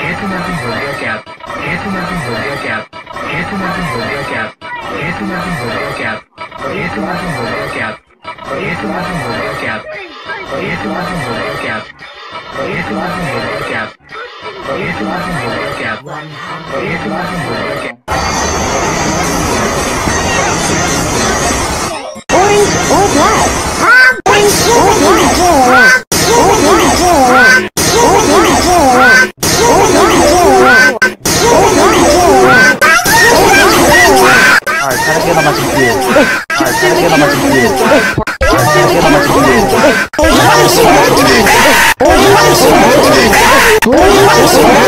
हेतु मार्जिन हो गया कैप, हेतु मार्जिन हो गया कैप, हेतु मार्जिन हो गया कैप, हेतु मार्जिन हो गया कैप, हेतु मार्जिन हो गया कैप, हेतु मार्जिन हो गया कैप, हेतु मार्जिन हो गया कैप, हेतु मार्जिन हो गया कैप, हेतु मार्जिन हो गया कैप, हेतु मार्जिन हो गया cap. Orange or black? Orange or black? Or black? Or black? Or black? Alright, try to get on my GPU. Alright, try to get on my GPU. Alright, try to get on my GPU.